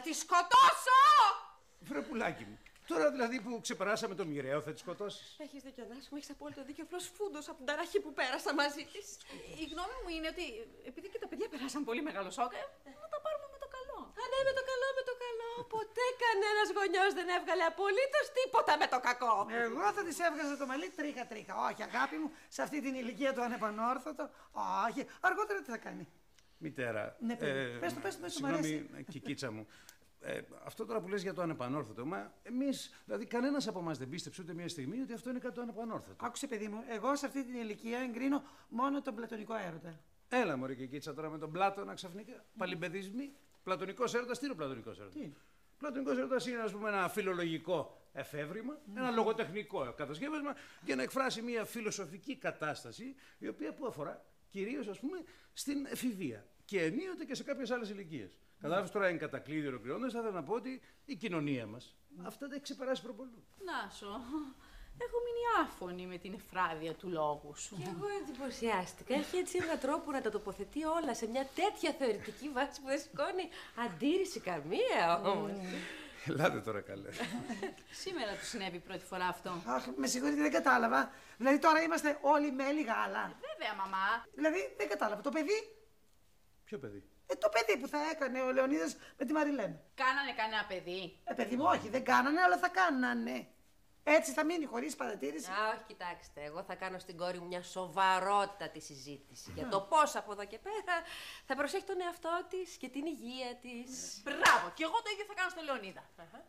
τη σκοτώσω! Βρε πουλάκι μου, τώρα δηλαδή που ξεπεράσαμε το μοιραίο θα τη σκοτώσεις? Έχεις δίκιο, Νάση μου, έχεις απόλυτο δίκιο. Απλώς φούντος από την ταραχή που πέρασα μαζί της. Η γνώμη μου είναι ότι επειδή και τα παιδιά περάσαν πολύ μεγάλο σοκ, να τα πάρουμε με το καλό. Α, ναι, με το καλό, με το καλό. Ποτέ κανένας γονιός δεν έβγαλε απολύτως τίποτα με το κακό. Εγώ θα της έβγαζα το μαλλί τρίχα-τρίχα. Όχι, αγάπη μου, σε αυτή την ηλικία του ανεπανόρθωτο. Όχι, αργότερα τι θα κάνει? Μητέρα, Ναι, πες το, συγγνώμη, Κικίτσα μου. Αυτό τώρα που λες για το ανεπανόρθωτο, μα εμείς, δηλαδή κανένας από εμάς δεν πίστεψε ούτε μια στιγμή ότι αυτό είναι κάτι το ανεπανόρθωτο. Άκουσε, παιδί μου, εγώ σε αυτή την ηλικία εγκρίνω μόνο τον πλατωνικό έρωτα. Έλα μωρέ Κικίτσα τώρα με τον Πλάτωνα ξαφνικά. Παλιμπεδισμοί. Πλατωνικός έρωτας, τι είναι ο πλατωνικός έρωτας? Πλατωνικός έρωτας είναι, ας πούμε, ένα φιλολογικό εφεύρημα, ένα λογοτεχνικό κατασκεύασμα για να εκφράσει μια φιλοσοφική κατάσταση η οποία που αφορά κυρίως, ας πούμε, στην εφηβεία και ενίοτε και σε κάποιες άλλες ηλικίες. Κατάλαβες τώρα, εν κατακλείδη ολοκληρώνοντας, θα ήθελα να πω ότι η κοινωνία μας αυτά τα έχει ξεπεράσει προπολού. Νάσο, έχω μείνει άφωνη με την ευφράδεια του λόγου σου. Και εγώ εντυπωσιάστηκα. Έχει έτσι έναν τρόπο να τα τοποθετεί όλα σε μια τέτοια θεωρητική βάση που δεν σηκώνει αντίρρηση καμία όμως. Ελάτε τώρα καλέ. Σήμερα του συνέβη πρώτη φορά αυτό. Αχ, με συγχωρείτε, δεν κατάλαβα. Δηλαδή τώρα είμαστε όλοι μέλη γάλα. Βέβαια, μαμά. Δηλαδή δεν κατάλαβα. Το παιδί. Ποιο παιδί? Το παιδί που θα έκανε ο Λεωνίδας με τη Μαριλένα. Κάνανε κανένα παιδί? Παιδί μου, όχι, δεν κάνανε, αλλά θα κάνανε. Έτσι θα μείνει χωρίς παρατήρηση. Όχι, κοιτάξτε, εγώ θα κάνω στην κόρη μου μια σοβαρότατη συζήτηση για το πώς από εδώ και πέρα θα προσέχει τον εαυτό της και την υγεία της. Μπράβο, και εγώ το ίδιο θα κάνω στο Λεωνίδα.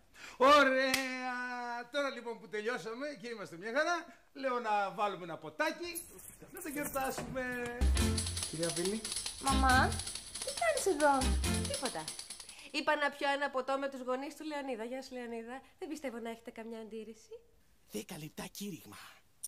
Ωραία! Τώρα λοιπόν που τελειώσαμε και είμαστε μια χαρά, λέω να βάλουμε ένα ποτάκι να το γιορτάσουμε. Κυρία Βίλη. Μαμά, τι κάνεις εδώ? Τίποτα. Είπα να πιω ένα ποτό με τους γονείς του Λεωνίδα. Γεια σου, Λεωνίδα. Δεν πιστεύω να έχετε καμιά αντίρρηση. 10 λεπτά κήρυγμα.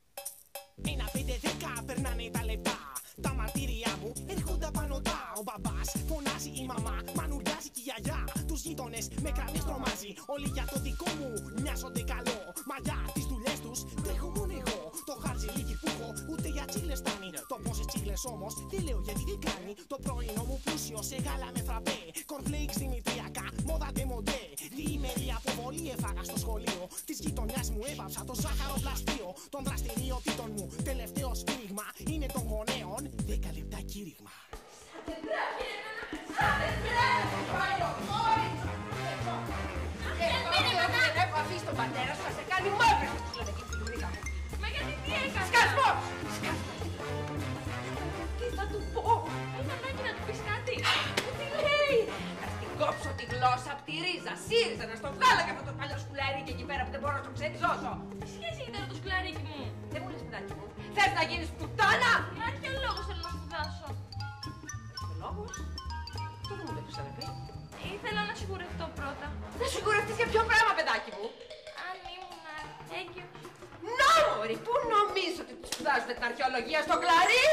1-5-10 περνάνε τα λεπτά. Τα μαρτύρια μου έρχονται απανωτά. Ο μπαμπάς φωνάζει, η μαμά μανουριάζει και η γιαγιά. Τους γείτονες με κρανίες τρομάζει. Όλοι για το δικό μου μοιάζονται καλό. Μα για τις δουλειές τους τρέχω μόνο εγώ. Το χαρτζηλίκι που έχω ούτε για τσίγλες φτάνει. Το πόσες τσίγλες όμως δεν λέω γιατί δεν κάνει. Το πρωινό μου πλούσιο σε γάλα με φραπέ. Κορφλέιξ δημητριακά, μόδα ντεμοντέ. Διήμερη αποβολή έφαγα στο σχολείο. Της γειτονιάς μου έβαψα το ζάχαρο πλαστείο. Των δραστηριοτήτων μου τελευταίο σφύριγμα είναι των γονέων 10 λεπτά κήρυγμα. Έχω αφήσει τον πατέρα σου να σε κάνει μαύρες του λένε και τη γρήγορα μου. Μα γιατί τι έκανα? Σκασμός! Τι θα του πω? Είναι ανάγκη να του πεις κάτι. Τι λέει? Θα στην κόψω τη γλώσσα από τη ρίζα. ΣΥΡΙΖΑ να στο βγάλω και αυτό το παλιό σκουλαρίκι εκεί πέρα που δεν μπορώ να το ξεριζώσω. Τι σχέση έχει τώρα το σκουλαρίκι μου? Δεν μου λες, παιδάκι μου. Θες να γίνεις πουτάνα? Μα ποιο λόγο θέλω να σπουδάσω? Ο λόγος? Αυτό δεν μου το έχεις ξαναπεί. Ήθελα να σιγουρευτώ πρώτα. Να σιγουρευτείς για ποιο πράγμα, παιδάκι μου? Αν ήμουν έγκυος. Νόρι, πού νομίζω ότι σπουδάζουν την αρχαιολογία στο κλαρί?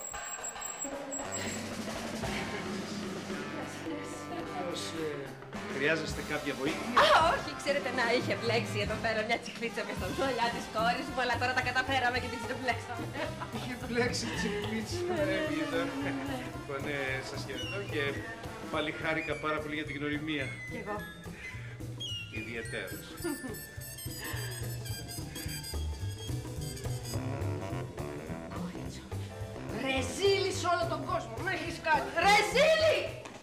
Χρειάζεστε κάποια βοήθεια? Α, όχι, ξέρετε να είχε μπλέξει εδώ πέρα μια τσιχλίτσα με στα μαλλιά της κόρης μου, αλλά τώρα τα καταφέραμε και την ξεμπλέξαμε. Είχε μπλέξει τσιχλίτσα. Λοιπόν, σας χαιρετώ και πάλι χάρηκα πάρα πολύ για την γνωριμία. Κι εγώ. Ιδιαιτέρως. Κόριτσο. Ρεζίλη σε όλο τον κόσμο. Με έχεις κάνει. Ρεζίλη!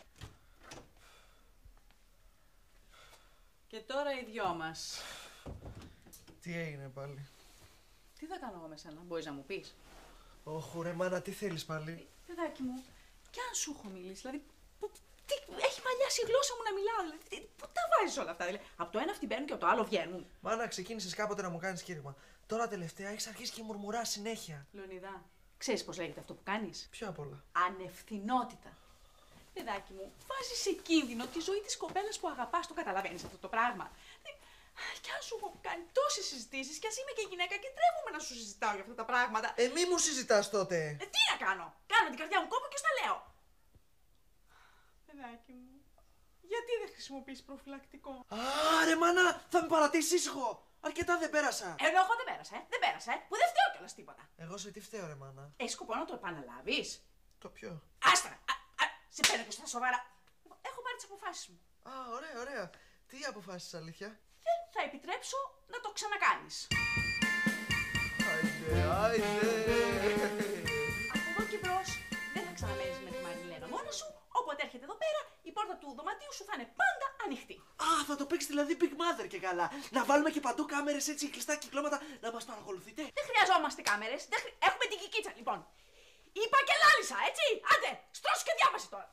Και τώρα οι δυο μας. Τι έγινε πάλι? Τι θα κάνω εγώ με σένα, μπορείς να μου πεις? Όχου ρε μάνα, τι θέλεις πάλι? Παιδάκι μου, κι αν σου έχω μιλήσει, δηλαδή, τι, έχει μαλλιάσει η γλώσσα μου να μιλάω, δηλαδή, πού τα βάζεις όλα αυτά, δηλαδή, από το ένα αυτοί μπαίνουν και από το άλλο βγαίνουν. Μάνα, ξεκίνησες κάποτε να μου κάνεις κήρυγμα. Τώρα τελευταία έχεις αρχίσει και μουρμουράς συνέχεια. Λεωνίδα, ξέρεις πώς λέγεται αυτό που κάνεις? Ποιο απ' όλα? Ανευθυνότητα. Παιδάκι μου, βάζεις σε κίνδυνο τη ζωή της κοπέλας που αγαπάς, το καταλαβαίνεις αυτό το πράγμα. Κι αν σου έχω κάνει τόσες συζητήσεις, κι ας είμαι και γυναίκα και τρέπομαι να σου συζητάω για αυτά τα πράγματα. Μη μου συζητάς τότε. Τι να κάνω? Κάνω την καρδιά μου κόπο και στα λέω. Παιδάκι μου, γιατί δεν χρησιμοποιείς προφυλακτικό? Άρε μάνα, θα με παρατήσεις ήσυχο. Αρκετά δεν πέρασα. Ενώ εγώ δεν πέρασα, δεν πέρασα, που δεν φταίω κιόλας τίποτα. Εγώ σε τι φταίω ρε μάνα? Έχεις σκοπό να το επαναλάβεις? Το ποιο? Άστα, σε παίρνω και στα σοβαρά. Έχω πάρει τις αποφάσεις μου. Α, ωραία, ωραία. Τι αποφάσισες, αλήθεια? Δεν θα επιτρέψω να το ξανακάνεις. Άιντε, άιντε. Από εδώ και μπρος δεν θα ξαναμένεις με τη Μαριλένα μόνα σου. Όποτε έρχεται εδώ πέρα, η πόρτα του δωματίου σου θα είναι πάντα ανοιχτή. Α, θα το παίξει δηλαδή Big Mother και καλά. Να βάλουμε και παντού κάμερες έτσι, κλειστά κυκλώματα, να μας παρακολουθείτε. Δεν χρειαζόμαστε κάμερες. Έχουμε την κικίτσα, λοιπόν. Είπα και λάλησα, έτσι. Άντε, στρώσου και διάβασε τώρα.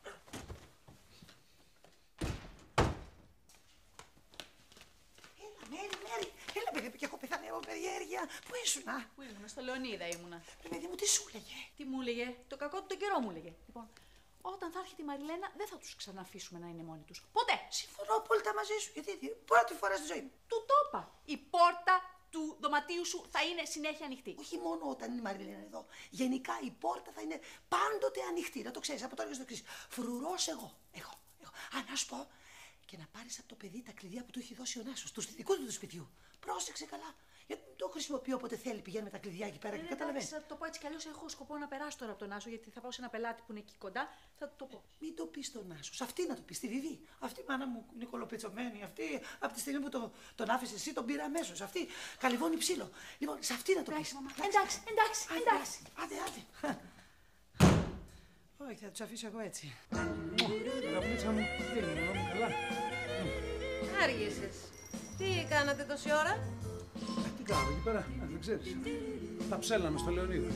Μέρη, έλα παιδί και έχω πεθάνει από περιέργεια. Πού ήσουνα? Πού ήμουνα, στο Λεωνίδα ήμουνα. Παιδί μου, τι σου λέγε? Τι μου έλεγε, το κακό του τον καιρό μου έλεγε. Λοιπόν, όταν θα έρχεται η Μαριλένα, δεν θα τους ξαναφήσουμε να είναι μόνοι τους. Ποτέ. Συμφωνώ απόλυτα μαζί σου. Γιατί πρώτη φορά στη ζωή μου. Του το είπα. Η πόρτα του δωματίου σου θα είναι συνέχεια ανοιχτή. Όχι μόνο όταν είναι η Μαριλένα εδώ. Γενικά η πόρτα θα είναι πάντοτε ανοιχτή. Να το ξέρεις από τώρα και στο εξής. Φρουρός εγώ. Α, να σου πω. Και να πάρεις από το παιδί τα κλειδιά που του έχει δώσει ο Νάσος, του δικού του σπιτιού. Πρόσεξε καλά. Γιατί δεν το χρησιμοποιεί όποτε θέλει, πηγαίνει με τα κλειδιά εκεί πέρα και καταλαβαίνει. Θα το πω έτσι κι αλλιώς. Έχω σκοπό να περάσω τώρα από τον Νάσο, γιατί θα πάω σε ένα πελάτη που είναι εκεί κοντά. Θα το πω. Μην το πει στον Νάσο. Σε αυτή να το πει, στη Βιβί. Αυτή η μάνα μου είναι κολοπετσωμένη. Αυτή από τη στιγμή που τον άφησε εσύ τον πήρα αμέσως. Αυτή καλυβώνει ψήλο. Λοιπόν, σε αυτή να το πει. Εντάξει. Άντε. Όχι, θα του αφήσω εγώ έτσι. Αγαπητά μου, τι είναι, καλά. Άργησες. Τι κάνατε τόση ώρα? Τι κάναμε εκεί πέρα, δεν ξέρεις. Τα ψέλαμε στο Λεωνίδα.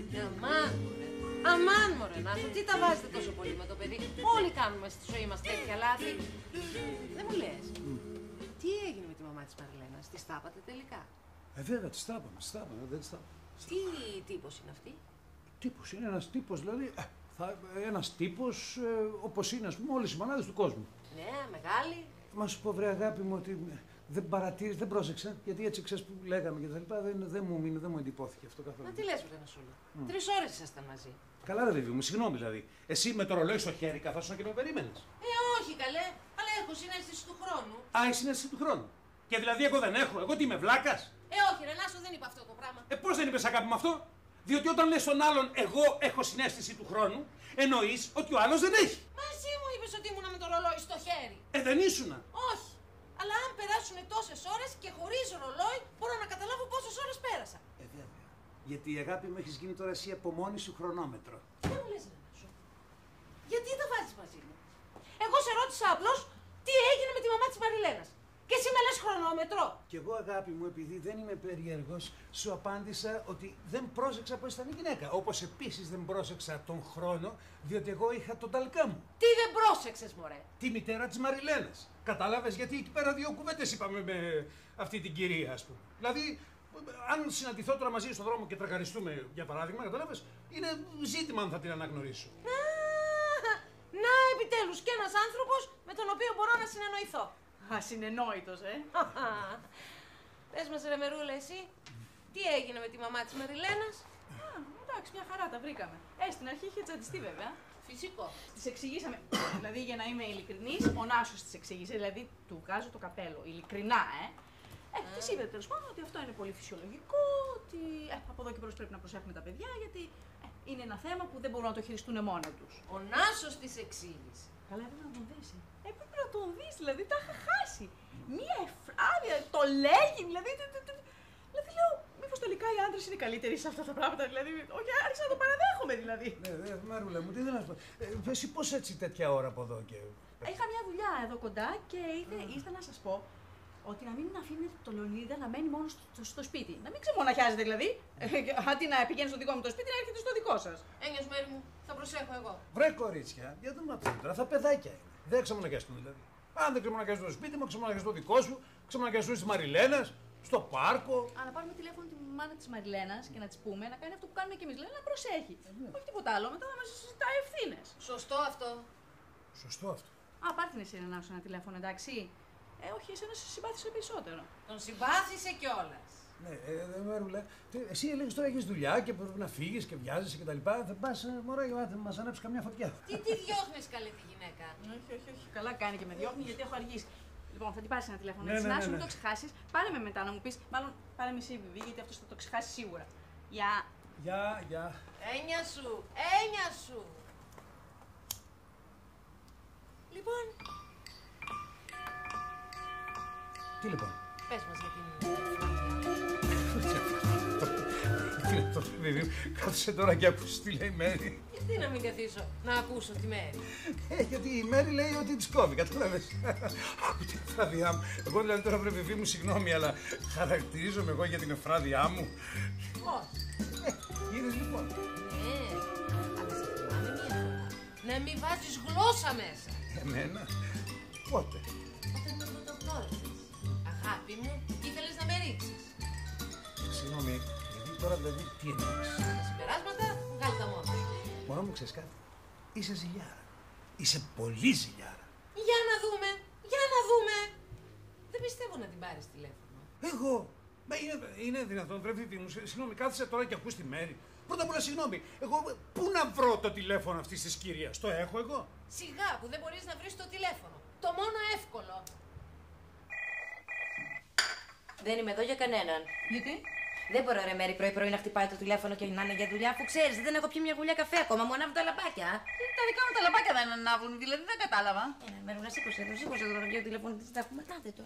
Αμάν μωρέ Νάσο, τι τα βάζετε τόσο πολύ με το παιδί? Όλοι κάνουμε στη ζωή μας τέτοια λάθη. Δεν μου λες. Τι έγινε με τη μαμά της Μαριλένας, της τάπατε τελικά? Βέβαια, τις τάπαμε, δεν τις τάπαμε. Τι τύπος είναι αυτή? Τύπος, είναι ένας τύπος, δηλαδή, ένας τύπος όπως είναι, ας πούμε, όλες οι μανάδες του κόσμου. Ναι, μεγάλη. Μα σου πω, βρε αγάπη μου, ότι δεν παρατήρησε, δεν πρόσεξα, γιατί έτσι ξέρεις που λέγαμε και τα λοιπά, δεν μου εντυπώθηκε αυτό καθόλου. Μα τι λες, βρε Νασούλα. 3 ώρες ήσασταν μαζί. Καλά, ρε παιδί μου, συγγνώμη δηλαδή. Εσύ με το ρολόι στο χέρι καθόσουν και με περίμενες. Όχι καλέ, αλλά έχω συνέστηση του χρόνου. Α, η συνέστηση του χρόνου. Και δηλαδή εγώ δεν έχω, εγώ τι είμαι, βλάκας. Όχι, ρε Νάσο, δεν είπα αυτό το πράγμα. Πώς δεν είπες αγάπη με αυτό? Διότι όταν λες στον άλλον εγώ έχω συνέστηση του χρόνου, εννοείς ότι ο άλλος δεν έχει. Μα εσύ μου είπες ότι ήμουνα με το ρολόι στο χέρι. Δεν ήσουνα. Όχι. Αλλά αν περάσουν τόσες ώρες και χωρίς ρολόι, μπορώ να καταλάβω πόσες ώρες πέρασα. Βέβαια. Γιατί η αγάπη μου έχεις γίνει τώρα εσύ από μόνη σου χρονόμετρο. Δεν μου λες, Νάσο. Γιατί τα βάζεις μαζί μου? Εγώ σε ρώτησα απλώς τι έγινε με τη μαμά της Μαριλένας. Και εσύ με λες χρονόμετρο. Κι εγώ, αγάπη μου, επειδή δεν είμαι περίεργος, σου απάντησα ότι δεν πρόσεξα πως ήταν η γυναίκα. Όπως επίσης δεν πρόσεξα τον χρόνο, διότι εγώ είχα τον ταλκά μου. Τι δεν πρόσεξες, μωρέ? Τη μητέρα της Μαριλένας. Κατάλαβες, γιατί εκεί πέρα 2 κουβέντες είπαμε με αυτή την κυρία, ας πούμε. Δηλαδή, αν συναντηθώ τώρα μαζί στον δρόμο και τραγαριστούμε, για παράδειγμα, κατάλαβες, είναι ζήτημα αν θα την αναγνωρίσω. Να, επιτέλους, κι ένας άνθρωπος με τον οποίο μπορώ να συνεννοηθώ. Ασυνενόητος, Πες μας, ρε Μερούλα, εσύ, τι έγινε με τη μαμά της Μαριλένας? Εντάξει, μια χαρά τα βρήκαμε. Στην αρχή είχε τσαντιστεί βέβαια. Φυσικό. Της εξηγήσαμε, δηλαδή για να είμαι ειλικρινής, ο Νάσος της εξήγησε, δηλαδή του βγάζω το καπέλο, ειλικρινά, Της είπε τέλος πάντων ότι αυτό είναι πολύ φυσιολογικό, ότι από εδώ και μπρος πρέπει να προσέχουμε τα παιδιά, γιατί είναι ένα θέμα που δεν μπορούν να το χειριστούν μόνα τους. Ο Νάσος της εξήγησε. Καλά, έπρεπε να τον δεις. Έπρεπε να τον δεις, δηλαδή τα είχα χάσει. Μία εφράδια, το λέγει, δηλαδή. Δηλαδή λέω, μήπως τελικά οι άντρες είναι καλύτεροι σε αυτά τα πράγματα, δηλαδή. Όχι, άρχισα να το παραδέχομαι δηλαδή. Ναι, Μαρούλα μου, τι δεν να σου πω. Εσύ πώς έτσι τέτοια ώρα από εδώ και. Είχα μια δουλειά εδώ κοντά και ήρθα να σας πω ότι να μην αφήνετε το Λεωνίδα να μένει μόνο στο σπίτι. Να μην ξεμοναχιάζετε δηλαδή. Αντί να πηγαίνει στο δικό μου το σπίτι, να έρχεται στο δικό σας. Ένιωσε μέρη μου, θα προσέχω εγώ. Βρε κορίτσια, για το μαθαίνω τώρα, θα παιδάκια είναι. Δεν ξεμοναχιαστούν δηλαδή. Αν δεν ξεμοναχιαστούν στο σπίτι μου, ξεμοναχιαστούν το δικό σου, ξεμοναχιαστούν τη Μαριλένα, στο πάρκο. Α, να πάρουμε τηλέφωνο τη μάνα τη Μαριλένα και να τη πούμε να κάνει αυτό που κάνουμε κι εμεί. Δηλαδή να προσέχει. Όχι τίποτα άλλο, μετά να μα ζητάει ευθύνες. Σωστό αυτό. Σωστό αυτό. Α, πάρτε εσένα να σου ένα τηλέφωνο, εντάξει. Όχι, εσένα σε συμπάθησε περισσότερο. Τον συμπάθησε κιόλας. Ναι, Μαρούλα, εσύ έλεγες τώρα έχεις δουλειά και πρέπει να φύγεις και βιάζεσαι και τα λοιπά. Θα πας, μωρέ, θα μας ανάψεις καμιά φωτιά. Τι διώχνεις καλή τη γυναίκα? Όχι. Καλά κάνει και με διώχνει γιατί έχω αργήσει. Λοιπόν, θα την πάρει ένα τηλέφωνο. Ναι, Έτσι, ναι, να σου ναι, μην ναι. το ξεχάσει. Πάρε με μετά να μου πει. Μάλλον πάρε με εσύ, Βιβί, γιατί αυτό θα το ξεχάσει σίγουρα. Γεια. Γεια. Έννοια σου. Λοιπόν, Τι λοιπόν? Πες μας για την... Τι είναι αυτό, παιδί μου, κάθισε τώρα και άκουσες τι λέει η Μέρη. Γιατί να μην καθίσω να ακούσω τη Μέρη. Γιατί η Μέρη λέει ότι της κόβει, κατάλαβες. Άκου την εφράδειά μου. Εγώ δηλαδή τώρα πρέπει να μου συγγνώμη, αλλά χαρακτηρίζομαι εγώ για την εφράδειά μου. Πώς. Είδες λοιπόν. Αλλά σε θυμάμαι μία φορά. Να μην βάζεις γλώσσα μέσα. Εμένα. Πότε. Όταν με πρωτογνώρισες. Αγάπη μου, ήθελες να με ρίξεις. Συγγνώμη, γιατί τώρα δηλαδή τι εννοείς. Τα συμπεράσματα, βγάλε τα μόνα. Μωρό μου, ξέρεις κάτι. Είσαι ζηλιάρα. Είσαι πολύ ζηλιάρα. Για να δούμε, για να δούμε. Δεν πιστεύω να την πάρεις τηλέφωνο. Εγώ. Μα είναι δυνατόν, βρε μου, συγγνώμη, κάθισε τώρα και ακούς τη Μέρη. Πρώτα απ' όλα, συγγνώμη, εγώ πού να βρω το τηλέφωνο αυτής της κυρίας, το έχω εγώ. Σιγά που δεν μπορείς να βρεις το τηλέφωνο. Το μόνο εύκολο. Δεν είμαι εδώ για κανέναν. Γιατί? Δεν μπορώ, ρε Μέρη, πρωί-πρωί να χτυπάει το τηλέφωνο και να είναι για δουλειά, αφού ξέρεις, δεν έχω πιει μια γουλιά καφέ ακόμα. Μου ανάβουν τα λαμπάκια. Τα δικά μου τα λαμπάκια δεν ανάβουν, δηλαδή δεν κατάλαβα. Μέρη, σήκωσε το ραβιό τηλέφωνο της. Τα έχουμε, νάτε το.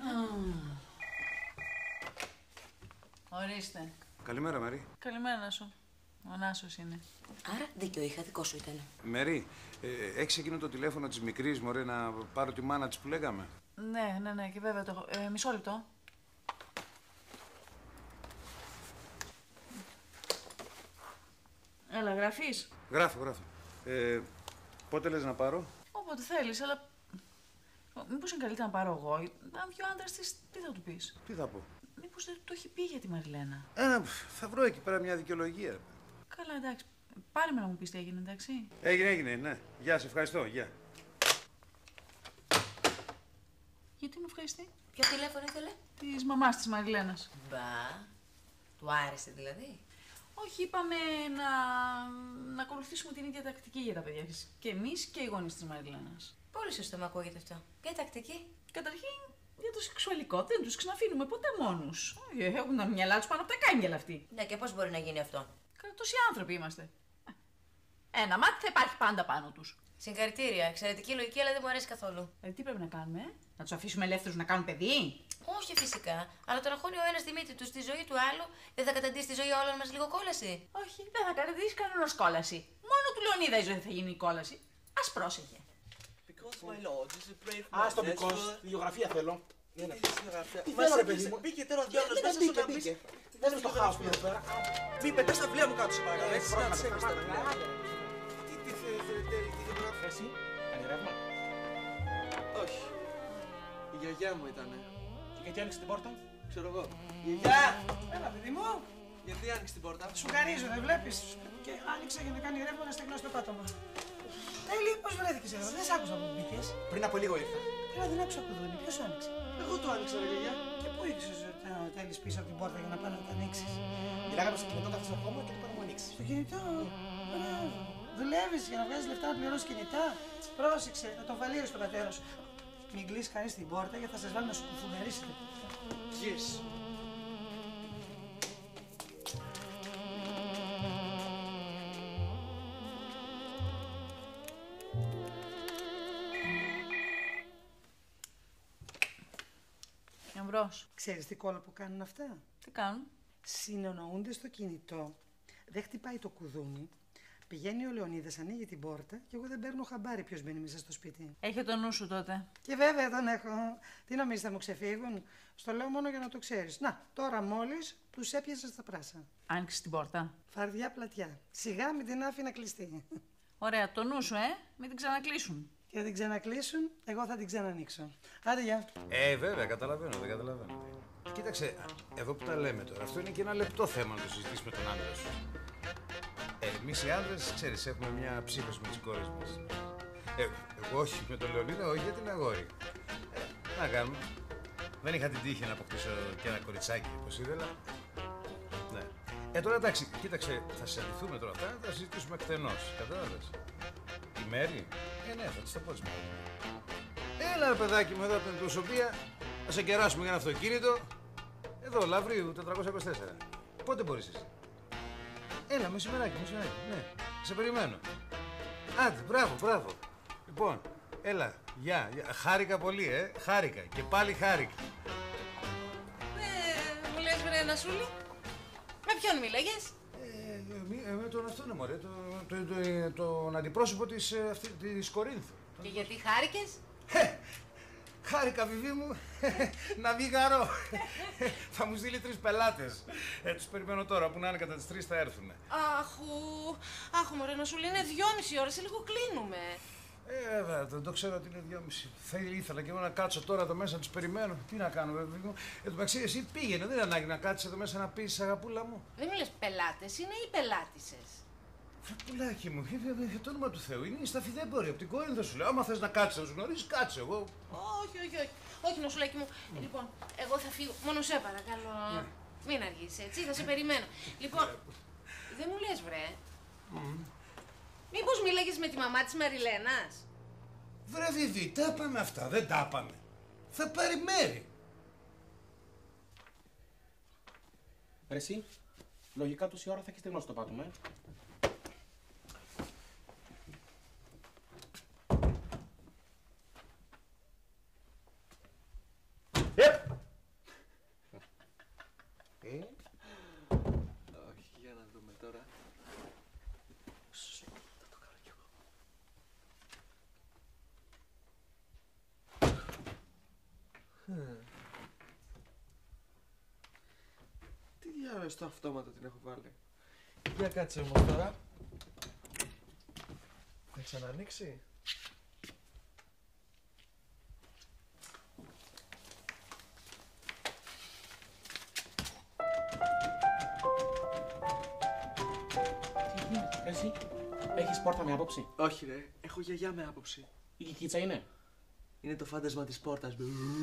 Ορίστε. Καλημέρα, Μέρη. Καλημέρα σου. Ο Νάσος είναι. Άρα δίκιο είχα, δικό σου ήταν. Μέρη, έχεις εκείνο το τηλέφωνο της μικρής, μωρέ, να πάρω τη μάνα της που λέγαμε. Ναι, και βέβαια το έχω. Μισό λεπτό. Έλα, γράφεις. Γράφω. Πότε λες να πάρω. Όποτε θέλεις, αλλά μήπως είναι καλύτερα να πάρω εγώ. Αν βγει ο άντρας της, τι θα του πεις. Τι θα πω. Μήπως δεν το έχει πει για τη Μαριλένα. Θα βρω εκεί πέρα μια δικαιολογία. Καλά, εντάξει. Πάρε με να μου πεις τι έγινε, εντάξει. Έγινε, ναι. Γεια, σε ευχαριστώ, γεια. Γιατί με ευχαριστεί. Ποιο τηλέφωνο ήθελε? Της μαμάς της Μαριλένας. Μπα. Του άρεσε δηλαδή. Όχι, είπαμε να ακολουθήσουμε την ίδια τακτική για τα παιδιά της. Και εμείς και οι γονείς της Μαριλένας. Πολύ σωστό μου ακούγεται αυτό. Ποια τακτική? Καταρχήν, για το σεξουαλικό δεν τους ξαναφήνουμε ποτέ μόνους. Έχουν τα μυαλά τους πάνω από τα κάγκελα αυτοί. Ναι, και πώς μπορεί να γίνει αυτό. Τόσοι άνθρωποι είμαστε. Ένα μάτι θα υπάρχει πάντα πάνω τους. Συγχαρητήρια. Εξαιρετική λογική, αλλά δεν μου αρέσει καθόλου. Τι πρέπει να κάνουμε, Να τους αφήσουμε ελεύθερους να κάνουν παιδί? Όχι φυσικά. Αλλά το να χώνει ο ένας τη μύτη του στη ζωή του άλλου, δεν θα καταντήσει τη ζωή όλων μας λίγο κόλαση. Όχι, δεν θα καταντήσει κανένας κόλαση. Μόνο του Λεωνίδα η ζωή θα γίνει η κόλαση. Ας πρόσεχε. Ας το because, βιογραφία θέλω. Τι θέλω, ρε παιδί μου. Μπήκε τώρα διάλογος μέσα σε ένα μπήκε. Δεν είναι το χάος που είναι εδώ πέρα. Μη πετάς τα βιβλία μου κάτω σε παρακαλώ. Τι θέλετε, τι γράφει. Εσύ, κάνει ρεύμα. Όχι. Η γιαγιά μου ήτανε. Και γιατί άνοιξε την πόρτα. Ξέρω εγώ. Γιαγιά! Έλα, παιδί μου. Γιατί άνοιξε την πόρτα. Σου καρίζω, δεν βλέπεις. Και άνοιξε για να κάνει ρεύμα να στεγνώσει το πάτωμα. Τέλει, πώς βρέθηκες εδώ, δεν σ' άκουσα που μπήκες. Πριν από λίγο ήρθα. Έλα, δεν άκουσα κουδούνι, ποιος άνοιξε. Εγώ το άνοιξα, ρε γιαγιά. Και πού ήξερες ότι θέλεις πίσω από την πόρτα για να πάνε να τα ανοίξεις. Μιλάγαμε στο κινητό καθώς ακόμα και το πάνω μου ανοίξει. Στο κινητό. Μπράβο. Δουλεύεις για να βγάζεις λεφτά να πληρώσεις κινητά. Πρόσεξε, θα το βαλείρεις τον πατέρα σου. Μην κλείσει κανείς την πόρτα γιατί θα σας βάλει να σου κουφουνερίσετε. Yes. Εμπρός. Ξέρεις τι κόλλα που κάνουν αυτά. Τι κάνουν. Συνεννοούνται στο κινητό, δεν χτυπάει το κουδούνι, πηγαίνει ο Λεωνίδας, ανοίγει την πόρτα και εγώ δεν παίρνω χαμπάρι ποιος μπαίνει μέσα στο σπίτι. Έχει το νου σου τότε. Και βέβαια τον έχω. Τι νομίζεις θα μου ξεφύγουν. Στο λέω μόνο για να το ξέρεις. Να, τώρα μόλις τους έπιασα στα πράσα. Άνοιξε την πόρτα. Φαρδιά πλατιά. Σιγά μην την άφηνα κλειστή. Ωραία, το νου σου, μην την ξανακλείσουν. Και θα την ξανακλείσουν, εγώ θα την ξανανοίξω. Άντε, γεια. Βέβαια, καταλαβαίνω, δεν καταλαβαίνω. Κοίταξε, εδώ που τα λέμε τώρα, αυτό είναι και ένα λεπτό θέμα να το συζητήσεις με τον άντρα σου. Εμείς οι άντρες, ξέρεις, έχουμε μια ψύχωση με τις κόρες μας. Εγώ όχι με τον Λεωνίδα, όχι για την αγόρι. Να κάνουμε. Δεν είχα την τύχη να αποκτήσω και ένα κοριτσάκι όπως ήθελα. Ναι. Τώρα εντάξει, κοίταξε, θα συναντηθούμε τώρα αυτά, θα συζητήσουμε εκτενώς. Κατάλαβες. Η Μέρη, ναι, θα της το πω της Μέρη. Έλα ρε παιδάκι μου εδώ από την αντιπροσωπεία, θα σε κεράσουμε για ένα αυτοκίνητο. Εδώ, Λαυρίου, 424. Πότε μπορείς εσύ? Έλα, μεσημεράκι, ναι. Σε περιμένω. Άντε, μπράβο. Λοιπόν, έλα, γεια. Χάρηκα πολύ, χάρηκα. Και πάλι χάρηκα. Νασούλη. Με ποιον μίλαγες? Με τον αυτόν, μωρέ, τον αντιπρόσωπο της Κορίνθου. Και γιατί χάρηκες? Χάρηκα, βιβί μου, να βγει γαρό. Θα μου στείλει 3 πελάτες. Τους περιμένω τώρα, που να είναι κατά τις 3 θα έρθουνε. Άχου μωρέ Νασούλη, είναι 2,5 ώρες, σε λίγο κλείνουμε. Δεν το ξέρω ότι είναι 2,5. Θα ήθελα και εγώ να κάτσω τώρα εδώ μέσα να τους περιμένω. Τι να κάνω, βέβαια. Εν τω μεταξύ, εσύ πήγαινε, δεν είναι ανάγκη να κάτσεις εδώ μέσα να πεις, αγαπούλα μου. Δεν μου λες πελάτες, είναι οι πελάτησες. Πουλάκι μου, για το όνομα του Θεού, είναι η σταφιδέμπορη από την Κόρινθο σου λέω. Άμα θες να κάτσεις να τους γνωρίσεις, κάτσε εγώ. Όχι, Νασουλάκι μου. Λοιπόν, εγώ θα φύγω. Μόνο σε παρακαλώ. Ναι. Μην αργήσεις, έτσι, θα σε περιμένω. Λοιπόν, δεν μου λες, βρε. Μήπως μίλαγες με τη μαμά της Μαριλένας? Βρε Βιβί, τα πάμε αυτά, δεν τα πάμε. Θα πάρει μέρη. Ρε εσύ, λογικά τόση ώρα θα έχεις στεγνώσει το πάτωμα, Όχι, για να δούμε τώρα. Θα το κάνω κι εγώ. Τι διάλογο στο αυτόματο την έχω βάλει. Για κάτσε όμως τώρα. Θα ξανανοίξει. Εσύ, έχεις πόρτα με άποψη? Όχι ρε, έχω γιαγιά με άποψη. Η κικίτσα είναι? Είναι το φάντασμα της πόρτας.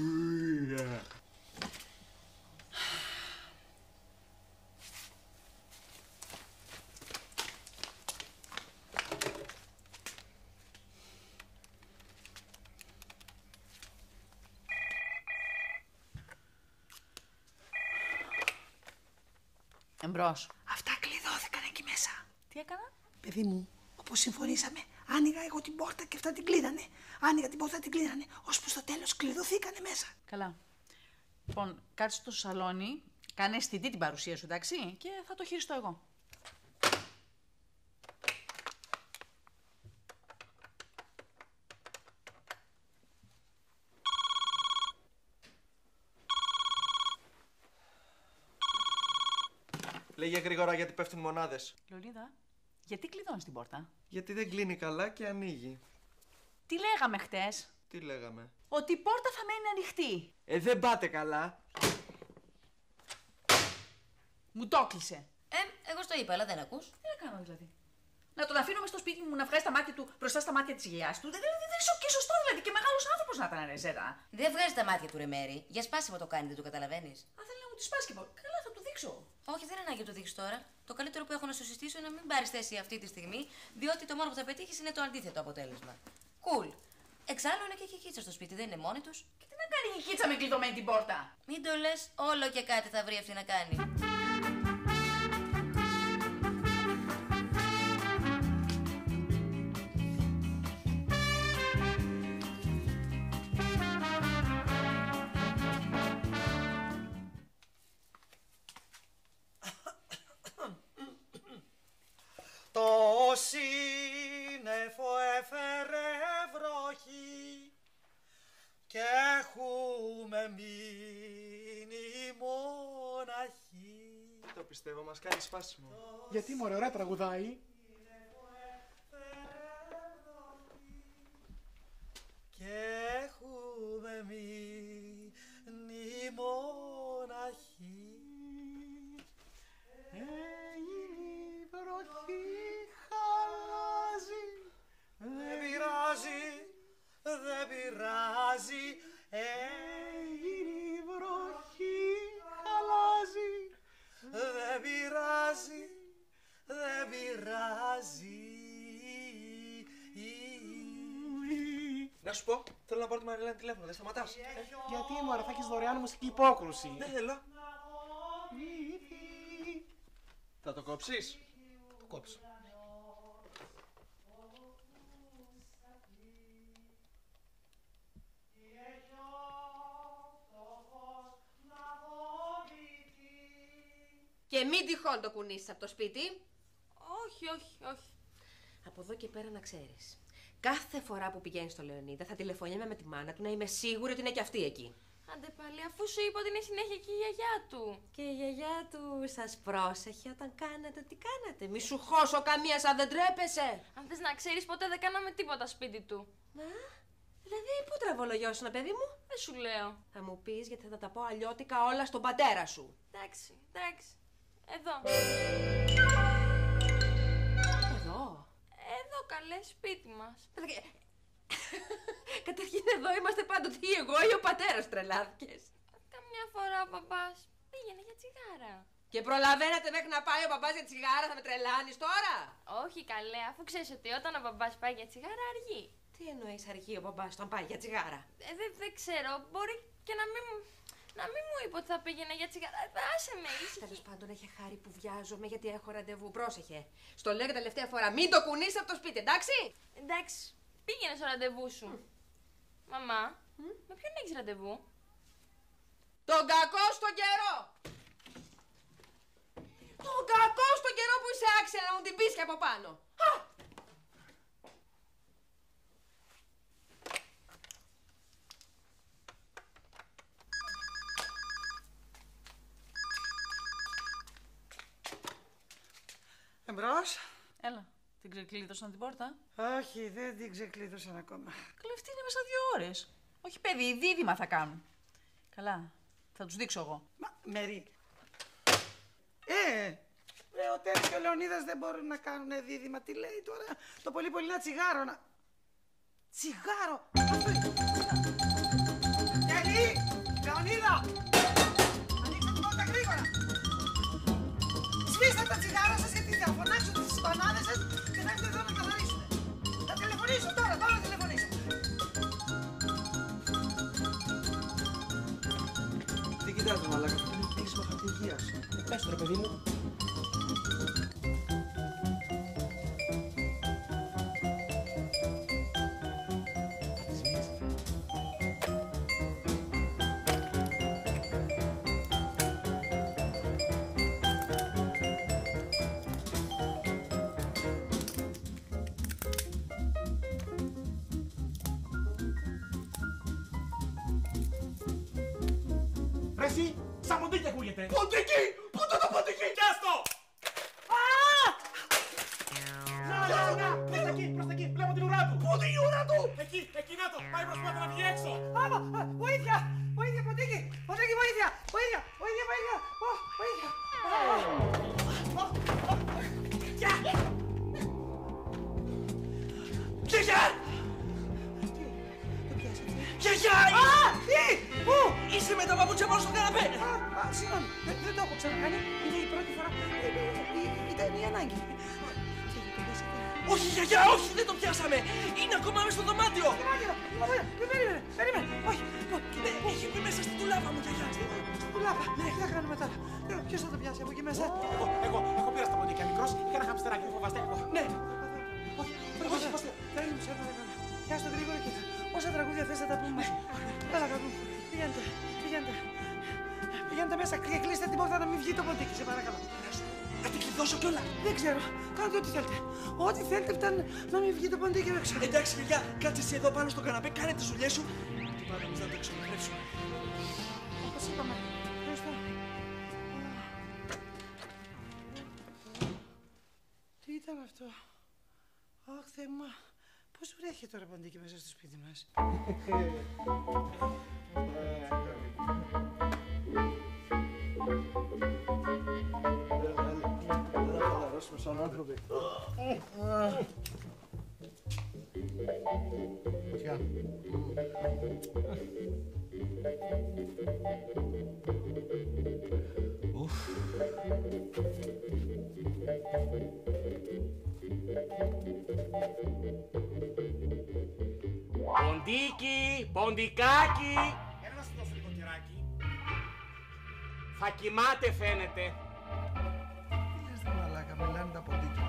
Εμπρός. Αυτά κλειδώθηκαν εκεί μέσα. Τι έκανα? Παιδί μου, όπως συμφωνήσαμε, άνοιγα εγώ την πόρτα και αυτά την κλείδανε. Άνοιγα την πόρτα, την κλείδανε, ώσπου στο τέλος κλειδωθήκανε μέσα. Καλά. Λοιπόν, κάτσε στο σαλόνι, κάνε αισθητή την παρουσία σου, εντάξει, και θα το χειριστώ εγώ. Λέγε γρήγορα γιατί πέφτουν μονάδες. Λολίδα, γιατί κλειδώνεις την πόρτα? Γιατί δεν κλείνει καλά και ανοίγει. Τι λέγαμε χτες? Τι λέγαμε? Ότι η πόρτα θα μένει ανοιχτή. Δεν πάτε καλά. Μου το έκλεισε. Εγώ στο είπα, αλλά δεν ακούς. Τι να κάνω δηλαδή? Να τον αφήνω μες στο σπίτι μου να βγάζει τα μάτια του μπροστά στα μάτια της γιαγιάς του. Δεν είναι και σωστό δηλαδή. Και μεγάλος άνθρωπος να ήταν, Ρεζέτα. Δεν βγάζει τα μάτια του ρε Μέρη. Για σπάσιμο το κάνει, δεν το καταλαβαίνεις. Αν θέλει να μου τη σπάσει και καλά, θα του δείξω. Όχι, δεν είναι ανάγκη να το δείξει τώρα. Το καλύτερο που έχω να σου συστήσω είναι να μην πάρει θέση αυτή τη στιγμή, διότι το μόνο που θα πετύχει είναι το αντίθετο αποτέλεσμα. Κουλ. Εξάλλου είναι και η κικίτσα στο σπίτι, δεν είναι μόνοι του. Και τι να κάνει η κικίτσα με κλειδωμένη την πόρτα? Μην το λε, όλο και κάτι θα βρει αυτή να κάνει. Το σύννεφο έφερε βροχή και έχουμε μείνει μοναχοί. Το πιστεύω, μας κάνει σπάσιμο. Γιατί μωρέ, ωραία τραγουδάει. Και έχουμε μείνει μοναχοί. Η βροχή χαλάζει. Δεν πειράζει, δεν πειράζει. Η βροχή χαλάζει. Δεν πειράζει, δεν πειράζει. Να σου πω, θέλω να πάρω τη Μαριλένα τηλέφωνο, δεν σταματάς. Γιατί μωρέ, θα έχεις δωρεάν μουσική υπόκρουση. Δεν θέλω. Θα το κόψεις? Το κόψω. Και μην τυχόν το κουνήσεις από το σπίτι. Όχι, όχι, όχι. Από εδώ και πέρα να ξέρεις. Κάθε φορά που πηγαίνεις στο Λεωνίδα θα τηλεφωνιέμαι με τη μάνα του να είμαι σίγουρη ότι είναι και αυτή εκεί. Άντε πάλι, αφού σου είπα ότι είναι συνέχεια και η γιαγιά του. Και η γιαγιά του σας πρόσεχε όταν κάνατε τι κάνατε. Μη σου χώσω καμία σαν δεν τρέπεσαι. Αν θες να ξέρεις, ποτέ δεν κάναμε τίποτα σπίτι του. Να, δηλαδή πού τραβολογιώσουνα, παιδί μου? Δεν σου λέω. Θα μου πεις γιατί θα τα πω αλλιώτικα όλα στον πατέρα σου. Εντάξει, εντάξει. Εδώ. Εδώ. Εδώ καλέ, σπίτι μας. Καταρχήν εδώ είμαστε πάντοτε ή εγώ ή ο πατέρας, τρελάθηκες. Καμιά φορά ο μπαμπάς πήγαινε για τσιγάρα. Και προλαβαίνατε μέχρι να πάει ο μπαμπάς για τσιγάρα, θα με τρελάνεις τώρα? Όχι καλέ, αφού ξέρεις ότι όταν ο μπαμπάς πάει για τσιγάρα αργεί. Τι εννοείς αργεί ο μπαμπάς όταν πάει για τσιγάρα? Δεν ξέρω, μπορεί και να μην μου είπε ότι θα πήγαινε για τσιγάρα. Άσε με, ήσυχη. Τέλος πάντων, έχει χάρη που βιάζομαι γιατί έχω ραντεβού. Πρόσεχε. Στο λέω και τελευταία φορά, μην το κουνείς από το σπίτι, εντάξει? Εντάξει, πήγαινε στο ραντεβού σου. Μαμά, με ποιον έχεις ραντεβού? Τον κακό στον καιρό! Τον κακό στον καιρό που είσαι άξια να μου την πεις και από πάνω. Εμπρός. Έλα, την ξεκλείδωσαν την πόρτα? Όχι, δεν την ξεκλείδωσαν ακόμα. Κλεφτή είναι μέσα 2 ώρες. Όχι παιδί, δίδυμα θα κάνουν. Καλά, θα τους δείξω εγώ. Μα, Μερή. Ο Τέρης και ο Λεωνίδας δεν μπορούν να κάνουν δίδυμα. Τι λέει τώρα, το πολύ πολύ ένα τσιγάρο να... Τσιγάρο! Αυτό είναι. Τέρη! Λεωνίδα! Ανοίξτε την πόρτα γρήγορα! Σβήστε τα τσιγάρα σας γιατί θα φωνάξω τις πανάδες σας και θα έρθετε εδώ να καθαρίσουν. Θα τηλεφωνήσω τώρα, πάω να τηλεφωνήσω. Τι κοιτάζω, μαλάκα, αυτό είναι κλείσμα χαρτί υγείας. Πες το ρε παιδί μου. Εσύ, σαν ποντίκι ακούγεται. Ποντίκι! Πού το ποντίκι! Πιάστο! Να, προς τα εκεί, βλέπω την ουρά του. Πού είναι η ουρά του! Εκεί να το, πάει προσπάθεια να βγει έξω. Βοήθεια! Βοήθεια, Ποντίκι! Ποντίκι, βοήθεια! Βοήθεια! Βοήθεια, βοήθεια! Βοήθεια! Γιαγιά! Το πιάσατε. Γιαγιά! Τι! Πού! Είσαι με τα παπούτσια πάνω στο καναπέ! Συγγνώμη, δεν το έχω ξανακάνει. Είναι η πρώτη φορά. Ήταν η ανάγκη. Όχι, γιαγιά, όχι, δεν το πιάσαμε! Είναι ακόμα μέσα στο δωμάτιο! Περίμενε, όχι. Έχει μπει μέσα στην τουλάπα μου, γιαγιά! Στην τουλάπα, τι θα κάνουμε τώρα? Ποιος θα το πιάσει από εκεί μέσα? Εγώ πήρα στα ποντίκια μικρός, είχα ένα χαμστεράκι, δεν φοβάστε. Ναι. Όχι, περίμενε, σε παρακαλώ. Πιάσ' το γρήγορα και όσα τραγούδια θες θα τα πούμε. Έλα, κάτω. Πηγαίνετε μέσα και κλείστε την πόρτα να μην βγει το ποντίκι, σε παρακαλώ. Να την κλειδώσω κιόλα! Δεν ξέρω. Κάντε ό,τι θέλετε. Ό,τι θέλετε φτάνει να μην βγει το ποντίκι έξω. Εντάξει, γιαγιά, κάτσε εσύ εδώ πάνω στο καναπέ, κάνε τις δουλειές σου. Και πάμε εμείς να το εξομοιρεύσουμε. Όπως είπαμε. Ευχαριστώ. Τι ήταν αυτό? Αχ, Θεέ μου. Πώς βρέχει τώρα ποντίκι μέσα στο σπίτι μας? Σαν άνθρωποι. Ποντίκι, ποντικάκι. Έλα να σου δώσω λίγο κεράκι. Θα κοιμάται φαίνεται. Μιλάνε τα ποντίκια.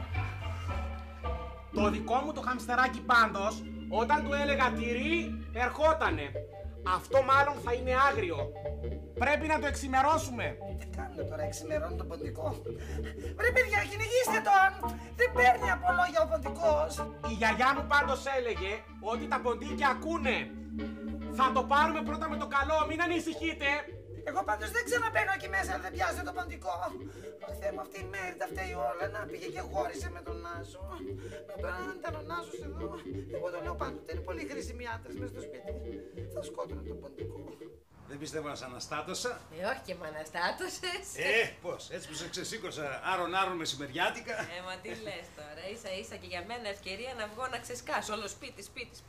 Το δικό μου το χαμστεράκι πάντως, όταν του έλεγα τυρί, ερχότανε. Αυτό μάλλον θα είναι άγριο. Πρέπει να το εξημερώσουμε. Τι κάνουμε τώρα, εξημερώνει το ποντικό. Βρε παιδιά, κυνηγήστε τον! Δεν παίρνει από λόγια ο ποντικός. Η γιαγιά μου πάντως έλεγε ότι τα ποντίκια ακούνε. Θα το πάρουμε πρώτα με το καλό, μην ανησυχείτε. Εγώ πάντως δεν ξαναμπαίνω εκεί μέσα αν δεν πιάσετε το ποντικό. Θεέ μου, αυτή η μέρη τα φταίει όλα. Να πήγε και χώρισε με τον Άσο. Τώρα αν ήταν ο Νάσος εδώ, εγώ το λέω πάντοτε, είναι πολύ χρήσιμοι άντρες μέσα στο σπίτι. Θα σκότωνα τον ποντικό. Δεν πιστεύω να σ' αναστάτωσα. Όχι και με αναστάτωσες. Πώς, έτσι που σε ξεσήκωσα άρον μεσημεριάτικα. Μα τι λες τώρα, ίσα και για μένα ευκαιρία να βγω να ξεσκάσω όλο σπίτι.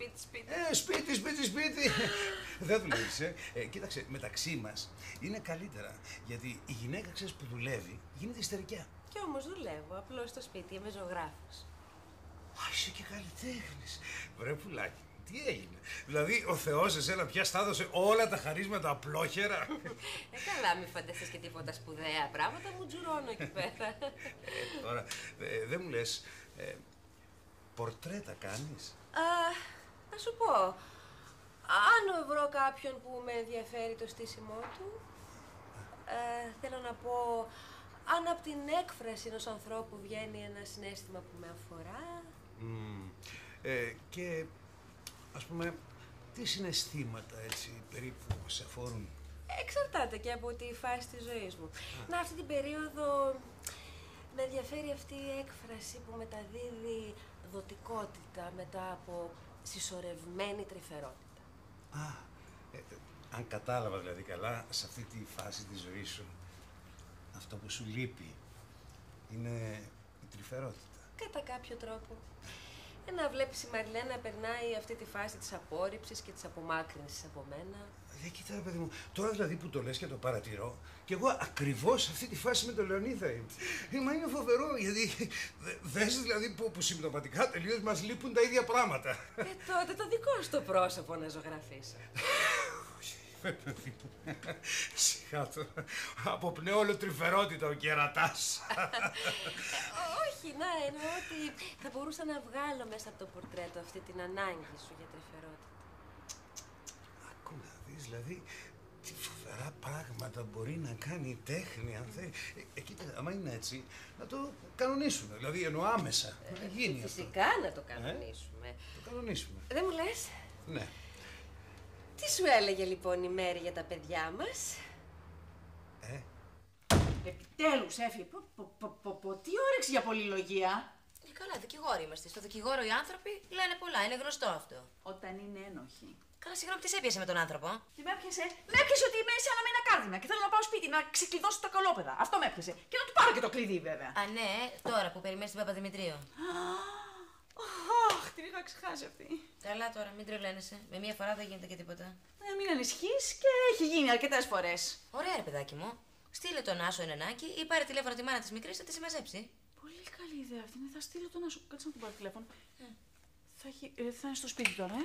Σπίτι. Δεν δουλεύεις, κοίταξε, μεταξύ μας είναι καλύτερα. Γιατί η γυναίκα, ξέρεις, που δουλεύει γίνεται ιστερικιά. Κι όμως δουλεύω, απλώς στο σπίτι, είμαι ζωγράφος. Είσαι και καλλιτέχνης. Βρε πουλάκι. Τι έγινε, δηλαδή ο Θεός εσένα πια στάδωσε όλα τα χαρίσματα απλόχερα. Καλά, μη φανταστείς και τίποτα σπουδαία πράγματα, μου τζουρώνω εκεί πέρα. Τώρα, δεν μου λες, πορτρέτα κάνεις? Να σου πω, αν βρω κάποιον που με ενδιαφέρει το στήσιμό του, θέλω να πω, αν από την έκφραση ενός ανθρώπου βγαίνει ένα συναίσθημα που με αφορά. Και ας πούμε, τι συναισθήματα έτσι περίπου σε αφορούν? Εξαρτάται και από τη φάση της ζωής μου. Να, αυτή την περίοδο με ενδιαφέρει αυτή η έκφραση που μεταδίδει δοτικότητα μετά από συσσωρευμένη τρυφερότητα. Αν κατάλαβα δηλαδή καλά, σε αυτή τη φάση της ζωής σου, αυτό που σου λείπει είναι η τρυφερότητα. Κατά κάποιο τρόπο. Να βλέπεις η Μαριλένα να περνάει αυτή τη φάση της απόρριψης και της απομάκρυνσης από μένα. Κοίτα, παιδί μου, τώρα δηλαδή που το λες και το παρατηρώ, και εγώ ακριβώς σε αυτή τη φάση με τον Λεωνίδα είμαι. Μα είναι φοβερό, γιατί δες δηλαδή που συμπτωματικά τελείως μας λείπουν τα ίδια πράγματα. Τότε το δικό σου το πρόσωπο να ζωγραφίσω. Σιγά το, αποπνέει όλο τρυφερότητα ο κερατάς. Όχι, να εννοώ ότι θα μπορούσα να βγάλω μέσα από το πορτρέτο αυτή την ανάγκη σου για τρυφερότητα. Ακού να δεις, δηλαδή, τι φοβερά πράγματα μπορεί να κάνει η τέχνη, αν θέλει. Κοίτα, άμα είναι έτσι, να το κανονίσουμε, δηλαδή εννοώ άμεσα. Να γίνει φυσικά αυτό. Να το κανονίσουμε. Το κανονίσουμε. Δεν μου λες? Ναι. Τι σου έλεγε λοιπόν η Μέρη για τα παιδιά μας? Επιτέλους έφυγε. Τι όρεξη για πολυλογία. Καλά, δικηγόροι είμαστε. Στο δικηγόρο οι άνθρωποι λένε πολλά, είναι γνωστό αυτό. Όταν είναι ένοχοι. Καλά, συγγνώμη, τι σε έπιασε με τον άνθρωπο? Τι με έπιασε? Με έπιασε ότι είμαι σαν να με ένα κάρδινα και θέλω να πάω σπίτι να ξεκλειδώσω τα καλόπεδα. Αυτό με έπιασε. Και να του πάρω και το κλειδί, βέβαια. Α, ναι, τώρα που περιμένεις την Παπαδημητρίου. Αχ, την είχα ξεχάσει αυτή. Καλά τώρα, μην τρελαίνεσαι. Με μία φορά δεν γίνεται και τίποτα. Μην ανησυχείς και έχει γίνει αρκετές φορές. Ωραία, ρε παιδάκι μου. Στείλε τον Άσο Ενενάκη ή πάρε τηλέφωνο τη μάνα της μικρής, θα τη συμμαζέψει. Πολύ καλή ιδέα αυτή. Θα στείλω τον Άσο. Κάτσε να του πάρω τηλέφωνο. Θα είναι στο σπίτι τώρα,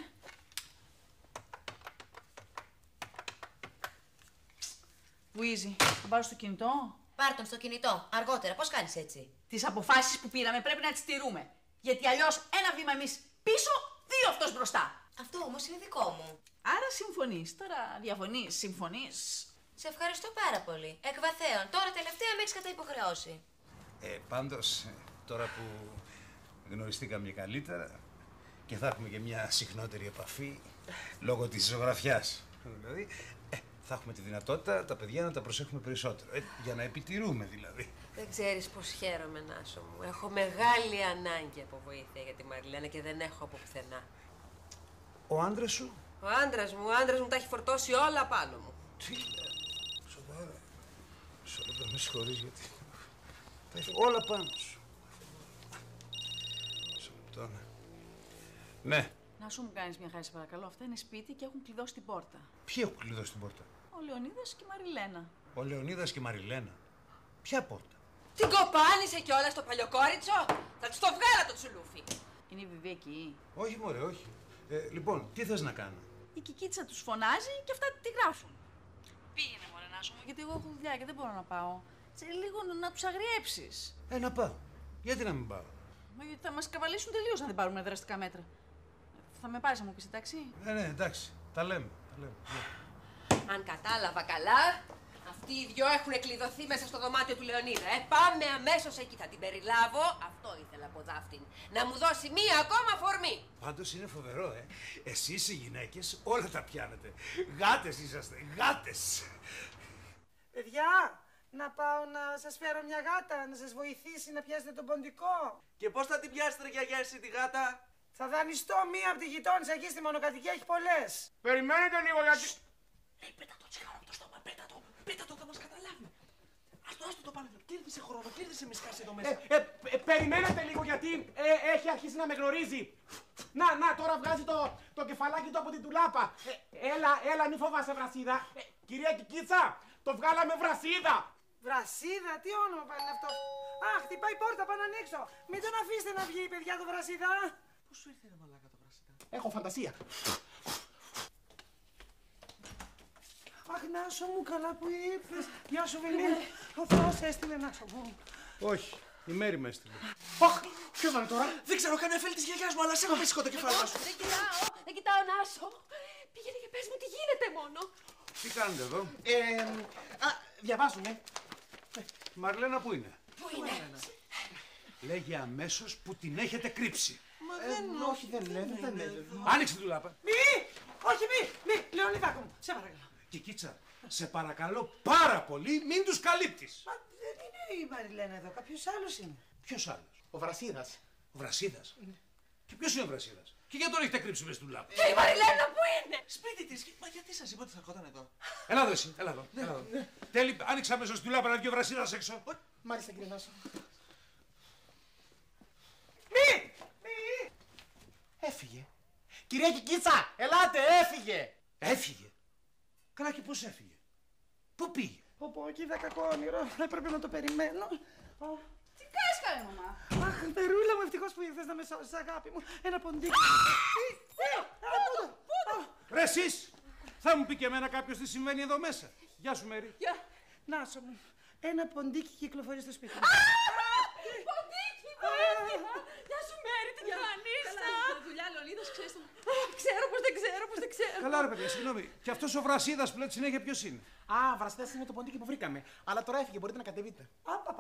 Βουίζι, θα πάρω στο κινητό. Πάρ' τον στο κινητό. Αργότερα, πώς κάνεις έτσι? Τις αποφάσεις που πήραμε πρέπει να τις τηρούμε. Γιατί αλλιώς ένα βήμα εμείς πίσω, δύο αυτός μπροστά. Αυτό όμως είναι δικό μου. Άρα συμφωνείς. Τώρα διαφωνείς, συμφωνείς. Σε ευχαριστώ πάρα πολύ. Εκ βαθέων. Τώρα τελευταία με έχεις καταυποχρεώσει. Πάντως, τώρα που γνωριστήκαμε και καλύτερα και θα έχουμε και μια συχνότερη επαφή λόγω της ζωγραφιάς. Δηλαδή, θα έχουμε τη δυνατότητα τα παιδιά να τα προσέχουμε περισσότερο. Για να επιτηρούμε δηλαδή. Δεν ξέρεις πως χαίρομαι, Νάσο μου. Έχω μεγάλη ανάγκη από βοήθεια για τη Μαριλένα και δεν έχω από πουθενά. Ο άντρας σου? Ο άντρας μου τα έχει φορτώσει όλα πάνω μου. Τι λέει, σοβαρά. Με συγχωρείς γιατί τα έχει όλα πάνω σου. Μισό λεπτό, ναι. Να σου μου κάνεις μια χάρη, σε παρακαλώ. Αυτά είναι σπίτι και έχουν κλειδώσει την πόρτα. Ποιοι έχουν κλειδώσει την πόρτα? Ο Λεωνίδας και η Μαριλένα. Ο Λεωνίδας και η Μαριλένα. Ποια πόρτα? Την κοπάνισε κιόλας στο παλιοκόριτσο. Θα της το βγάλω το τσουλούφι. Είναι η Βιβί εκεί? Όχι μωρέ, όχι. Λοιπόν, τι θες να κάνω? Η Κικίτσα τους φωνάζει και αυτά τη γράφουν. Πήγαινε μωρέ Νάσο μου, γιατί εγώ έχω δουλειά και δεν μπορώ να πάω. Σε λίγο να τους αγριέψεις. Να πάω. Γιατί να μην πάω? Μα γιατί θα μας καβαλήσουν τελείως αν δεν πάρουμε δραστικά μέτρα. Θα με πάρεις να μου πεις, εντάξει? Ναι, εντάξει. Τα λέμε. Αν κατάλαβα καλά, αυτοί οι δυο έχουν κλειδωθεί μέσα στο δωμάτιο του Λεωνίδα. Πάμε αμέσως εκεί, θα την περιλάβω. Αυτό ήθελα από Δάφτην. Να μου δώσει μία ακόμα φορμή. Πάντως είναι φοβερό, Εσείς οι γυναίκες όλα τα πιάνετε. Γάτες είσαστε, γάτες. Παιδιά, να πάω να σας φέρω μια γάτα, να σας βοηθήσει να πιάσετε τον ποντικό. Και πώς θα την πιάσετε, ρε γιαγιά, εσύ τη γάτα? Θα δανειστώ μία από τη γειτόνισσα εκεί στη μονοκατοικία, έχει πολλές. Περιμένετε λίγο γιατί... Πέτα το τσιγάρο από το στόμα, πέτα το. Πέτα το, θα μας καταλάβει. Άστο το πάνω, κέρδισε χρόνο, κέρδισε με σκάσε εδώ μέσα. Περιμένετε λίγο γιατί έχει αρχίσει να με γνωρίζει. Να, τώρα βγάζει το κεφαλάκι του από την τουλάπα. Έλα, μη φοβάσαι, Βρασίδα. Κυρία Κικίτσα, το βγάλαμε Βρασίδα. Βρασίδα, τι όνομα πάλι είναι αυτό? Α, χτυπάει η πόρτα, πάνω ανοίξω. Μην τον αφήσετε να βγει, παιδιά, το Βρασίδα. Πώς σου ήρθε, ρε μαλάκα, το Βρασίδα? Έχω φαντασία. Αχ, Νάσο μου, καλά που ήρθες. Γεια σου, Βελή. Ο Θεός έστειλε, Νάσο μου. Όχι, η Μέρη με έστειλε. Αχ, ποιος είναι τώρα? Δεν ξέρω, κάνει αφέλη της γιαγιάς μου, αλλά σε έχω πέσει το κεφάλι σου. Δεν κοιτάω, Νάσο. Πήγαινε και πες μου τι γίνεται μόνο. Τι κάνετε εδώ? Διαβάζουμε. Μαρλένα πού είναι? Πού είναι? Λέγε αμέσως που την έχετε κρύψει. Όχι, δεν λέει. Άνοιξε τη τουλάπα. Όχι, μη, Λεωνιδάκο μου, σε παρακαλώ. Κικίτσα, σε παρακαλώ πάρα πολύ, μην τους καλύπτεις. Μα δεν είναι η Μαριλένα εδώ, κάποιος άλλος είναι. Ποιος άλλος? Ο Βρασίδας. Ο Βρασίδας. Και ποιος είναι ο Βρασίδας? Και γιατί τον έχετε κρύψει μες στη τουλάπα? Και η Μαριλένα που είναι? Σπίτι της, μα γιατί σας είπα ότι θα ερχόταν εδώ? Έλα εδώ εσύ, έλα εδώ. Τέλει, άνοιξα αμέσως τη τουλάπα να βγει ο Βρασίδας έξω. Μάλιστα, κύριε Νάσο. Μη! Έφυγε. Κυρία Κικίτσα, ελάτε, έφυγε. Έφυγε. Καλά, και πώς έφυγε? Πού πήγε? Πω, κοίτα κακό όνειρο, έπρεπε να το περιμένω. Τι κάνεις, καλέ μαμά? Αχ, Περούλα μου, ευτυχώς που ήρθες να με σώσεις, αγάπη μου. Ένα ποντίκι. Ρε εσείς, θα μου πει και εμένα κάποιος τι συμβαίνει εδώ μέσα. Γεια σου, Μέρη. Νάσο μου, ένα ποντίκι κυκλοφορεί στο σπίτι μου. Ποντίκι, βοήθεια! Γεια σου, Μέρη, τι κάνεις? Καλά, δουλειά, Λεωνίδας, ξέρεις το. Ξέρω πως δεν ξέρω. Καλά, ρε παιδιά, συγγνώμη. Και αυτός ο Βρασίδας που λέτε συνέχεια ποιος είναι? Α, Βρασίδας είναι το ποντίκι που βρήκαμε. Αλλά τώρα έφυγε, μπορείτε να κατεβείτε.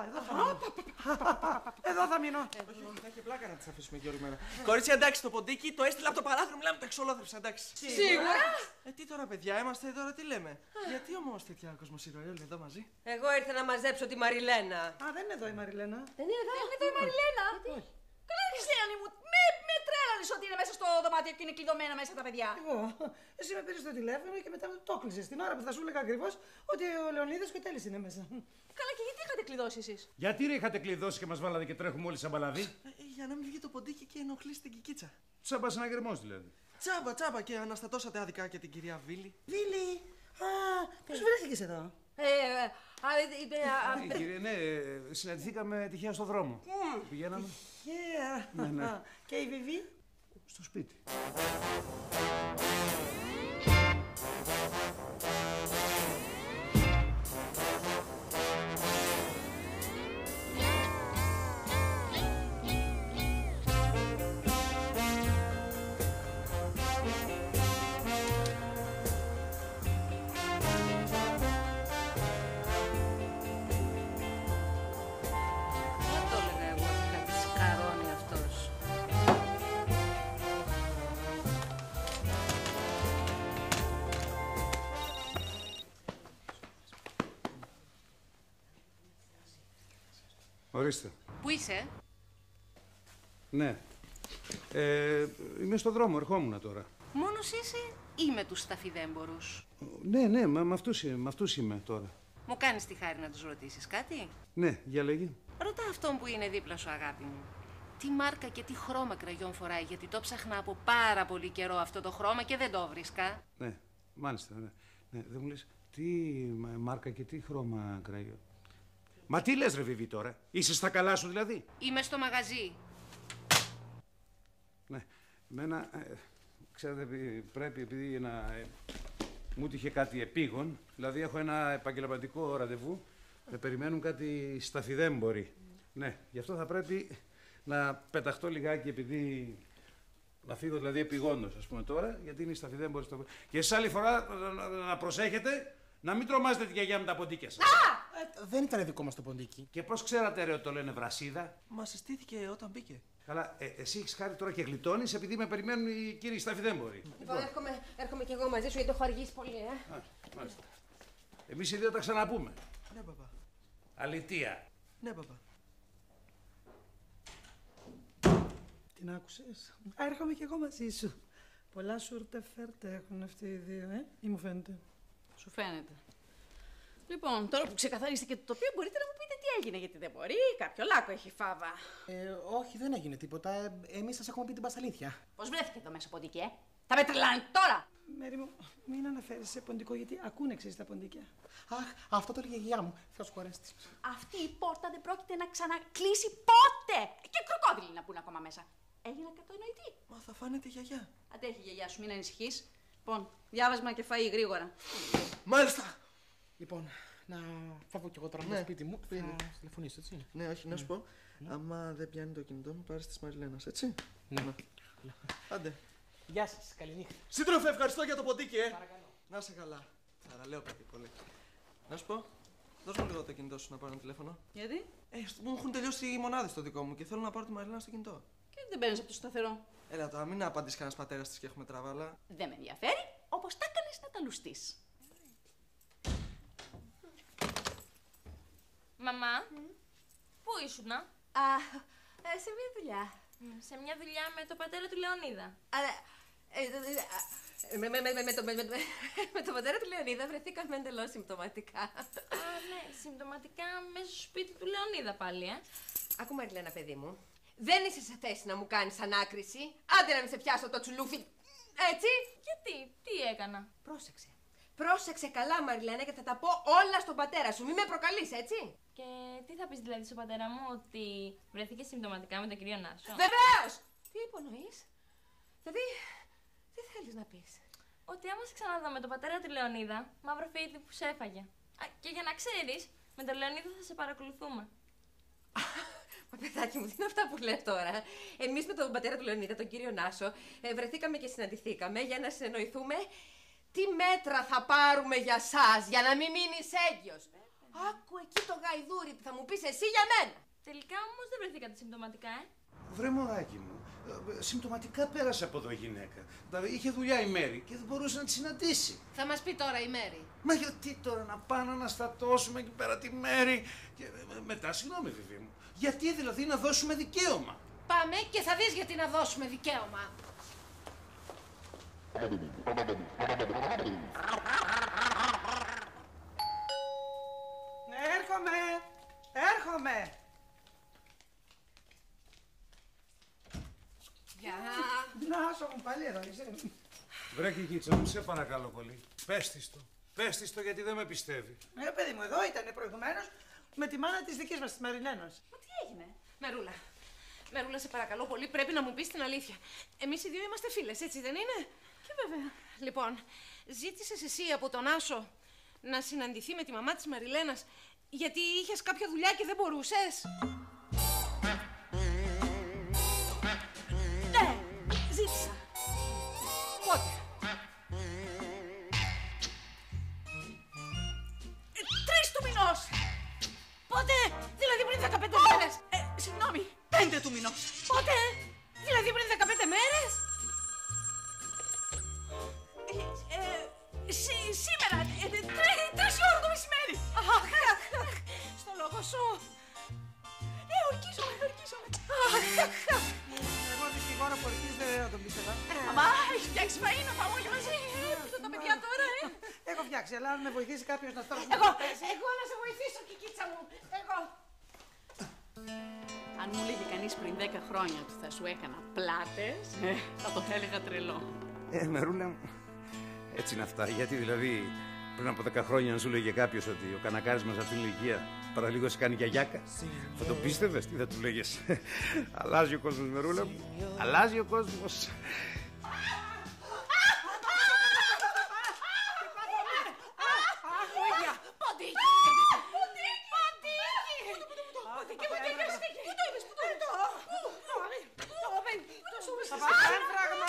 Εδώ θα μείνω. Θα έχει πλάκα να τις αφήσουμε και ορισμένα. Κορίτσια, εντάξει, το ποντίκι το έστειλα από το παράθυρο, μιλάμε τα εξολόθρεψα, εντάξει. Σίγουρα? Τι τώρα, παιδιά, είμαστε τώρα, τι λέμε? Γιατί όμως τέτοια κοσμοσυρωή όλοι εδώ μαζί? Εγώ ήρθα να μαζέψω τη Μαριλένα. Α, δεν είναι εδώ η Μαριλένα. Δεν είναι εδώ η Μαριλένα. Καλά, Χριστιανή μου, με τρέλανες ότι είναι μέσα στο δωμάτιο και είναι κλειδωμένα μέσα τα παιδιά. Εγώ. Εσύ με πήρες το τηλέφωνο και μετά το έκλεισες την ώρα που θα σου έλεγα ακριβώς ότι ο Λεωνίδας και ο Τέλης είναι μέσα. Καλά, και γιατί είχατε κλειδώσει εσείς? Γιατί ρε είχατε κλειδώσει και μας βάλατε και τρέχουμε όλοι σαν παλαδί? Για να μην βγει το ποντίκι και ενοχλήσει την Κικίτσα. Τσάμπα συναγερμός δηλαδή. Τσάμπα και αναστατώσατε άδικα και την κυρία Βίλη. Βίλη, πώς βρέθηκες εδώ? Κύριε, ναι, συναντηθήκαμε τυχαία στο δρόμο. Πηγαίναμε. Ναι. Και η Βιβί? Στο σπίτι. Ορίστε. Πού είσαι? Ναι. Είμαι στο δρόμο, ερχόμουν τώρα. Μόνος είσαι ή με τους σταφιδέμπορους? Ναι, με αυτούς είμαι τώρα. Μου κάνεις τη χάρη να τους ρωτήσεις κάτι? Ναι, για λέγε. Ρώτα αυτόν που είναι δίπλα σου, αγάπη μου. Τι μάρκα και τι χρώμα κραγιόν φοράει, γιατί το ψάχνα από πάρα πολύ καιρό αυτό το χρώμα και δεν το βρίσκα. Ναι, μάλιστα, ναι. Δεν μου λες τι μάρκα και τι χρώμα κραγιόν. Μα τι λες ρε Βιβί τώρα, είσαι στα καλά σου δηλαδή? Είμαι στο μαγαζί. Ναι, εμένα, ξέρετε, πρέπει επειδή μου τύχε κάτι επίγον, δηλαδή έχω ένα επαγγελματικό ραντεβού, με περιμένουν κάτι σταφιδέμποροι. Ναι, γι' αυτό θα πρέπει να πεταχτώ λιγάκι επειδή Να φύγω δηλαδή επειγόντως, ας πούμε τώρα, γιατί είναι η σταφιδέμπορη στο... Και εσείς άλλη φορά να προσέχετε, να μην τρομάζετε τη γιαγιά με τα ποντίκια σας. Δεν ήταν δικό μας το ποντίκι. Και πώς ξέρατε ρε ότι το λένε Βρασίδα? Μας συστήθηκε όταν μπήκε. Καλά, εσύ έχεις χάρη τώρα και γλιτώνεις επειδή με περιμένουν οι κύριοι σταφιδέμποροι. Λοιπόν, έρχομαι κι εγώ μαζί σου γιατί έχω αργήσει πολύ, Μάλιστα. Εμείς οι δύο τα ξαναπούμε. Ναι, παπά. Αλητεία. Ναι, παπά. Την άκουσες? Έρχομαι κι εγώ μαζί σου. Πολλά σούρτε φέρτε έχουν αυτοί οι δύο, ή μου φαίνεται? Σου φαίνεται. Λοιπόν, τώρα που ξεκαθαρίστηκε το τοπίο, μπορείτε να μου πείτε τι έγινε, γιατί δεν μπορεί. Κάποιο λάκκο έχει φάβα. Όχι, δεν έγινε τίποτα. Εμείς σας έχουμε πει την πασαλήθεια. Πώς βρέθηκε εδώ μέσα ποντίκι, Θα με τρελάνε τώρα! Μέρη μου, μην αναφέρεις σε ποντικό, γιατί ακούνε εξής τα ποντίκια. Αχ, αυτό το έλεγε η γιαγιά μου. Θα σου χωρέσει. Αυτή η πόρτα δεν πρόκειται να ξανακλείσει ποτέ! Και κροκόδιλοι να μπουν ακόμα μέσα. Έγινα κατανοητή. Μα θα φάνεται η γιαγιά. Αντέχει η γιαγιά σου, μην ανησυχείς. Λοιπόν, διάβασμα και φαΐ γρήγορα. Μάλιστα! Λοιπόν, να φεύγω κι εγώ τώρα με το σπίτι μου. Θα τηλεφωνήσω, έτσι? Ναι, όχι, να σου πω. Άμα δεν πιάνει το κινητό μου, πάρε τη Μαριλένας, έτσι. Ναι. Άντε. Γεια σας, καληνύχτα. Σύντροφε, ευχαριστώ για το ποντίκι, Παρακαλώ. Να είσαι καλά. Θαραλέω παιδί, πολύ. Να σου πω, δώσ' μου λίγο το κινητό σου να πάρω ένα τηλέφωνο. Γιατί? Μου έχουν τελειώσει οι μονάδες στο δικό μου και θέλω να πάρω τη Μαριλένα στο κινητό. Και δεν παίρνεις από το σταθερό. Έλα τώρα, μην απαντήσει κανένα πατέρα τη και έχουμε τραβάλα. Δεν με ενδιαφέρει, όπως τα έκανες να τα λουστείς. Μαμά, πού ήσουνα? Σε μια δουλειά. Σε μια δουλειά με τον πατέρα του Λεωνίδα. Με τον πατέρα του Λεωνίδα βρεθήκαμε εντελώς συμπτωματικά. Ναι, συμπτωματικά μέσα στο σπίτι του Λεωνίδα πάλι, Άκου Μαριλένα, παιδί μου. Δεν είσαι σε θέση να μου κάνεις ανάκριση. Άντε να μην σε πιάσω το τσουλούφι. Έτσι. Γιατί, τι έκανα? Πρόσεξε. Πρόσεξε καλά, Μαριλένα, και θα τα πω όλα στον πατέρα σου. Μην με προκαλείς, έτσι. Και τι θα πεις δηλαδή στον πατέρα μου, ότι βρέθηκε συμπτωματικά με τον κύριο Νάσο? Βεβαίως! Τι υπονοείς? Δηλαδή, τι θέλεις να πεις? Ότι άμα σε ξαναδώ με τον πατέρα του Λεωνίδα, μαύρο φίδι που σε έφαγε. Και για να ξέρεις, με τον Λεωνίδα θα σε παρακολουθούμε. Μα παιδάκι μου, τι είναι αυτά που λες τώρα? Εμείς με τον πατέρα του Λεωνίδα, τον κύριο Νάσο, βρεθήκαμε και συναντηθήκαμε για να συνεννοηθούμε τι μέτρα θα πάρουμε για σας, για να μην μείνεις έγκυος. Άκου εκεί το γαϊδούρι που θα μου πεις εσύ για μένα. Τελικά όμως δεν βρεθήκατε συμπτωματικά, Βρε μωράκι μου, συμπτωματικά πέρασε από εδώ η γυναίκα. Δηλαδή είχε δουλειά η Μέρη και δεν μπορούσε να τη συναντήσει. Θα μας πει τώρα η Μέρη. Μα γιατί τώρα να πάμε να αναστατώσουμε εκεί πέρα τη Μέρη και μετά, συγγνώμη Βιβί μου, γιατί δηλαδή να δώσουμε δικαίωμα? Πάμε και θα δεις γιατί να δώσουμε δικαίωμα. Έρχομαι! Γεια! Να, μου πάλι εδώ είσαι. Βρε Κικίτσα μου, σε παρακαλώ πολύ. Πες της το. Πες της το γιατί δεν με πιστεύει. Παιδί μου, εδώ ήταν προηγουμένως με τη μάνα της δικής μας, της Μαριλένας. Μα τι έγινε? Μερούλα, σε παρακαλώ πολύ, πρέπει να μου πεις την αλήθεια. Εμείς οι δύο είμαστε φίλες, έτσι δεν είναι? Και βέβαια. Λοιπόν, ζήτησες εσύ από τον Άσο να συναντηθεί με τη μαμά της Μαριλένας γιατί είχες κάποια δουλειά και δεν μπορούσες? Ναι, ζήτησα. Πότε? 3 του μηνός. Πότε? Δηλαδή πριν 15 μέρες? Συγγνώμη, 5 του μηνός. Πότε? Δηλαδή πριν 15 μέρες? Σήμερα, 3 η ώρα το μεσημέρι. Στο λόγο σου. Ορκίζομαι. Εγώ δικηγόρο πολιτής δεν θα τον πίστευα. Μαμά, έχει φτιάξει φαΐ να πάμε όλοι μαζί. Τα παιδιά τώρα, Έχω φτιάξει, αλλά αν με βοηθήσει κάποιος να στρώσει. Εγώ να σε βοηθήσω, Κικίτσα μου. Εγώ. Αν μου έλεγε κανείς πριν 10 χρόνια ότι θα σου έκανα πλάτες, θα το έλεγα τρελό. Μερούλα, έτσι είναι αυτά. Γιατί δηλαδή πριν από 10 χρόνια αν σου λέγε κάποιος ότι ο κανακάρης μας αυτήν την ηλικία παραλίγο σε κάνει γιαγιάκα, θα το πίστευες? Τι θα του λέγες? Αλλάζει ο κόσμος, Μερούλα μου. Αλλάζει ο κόσμος. Θα πάρει φράγμα.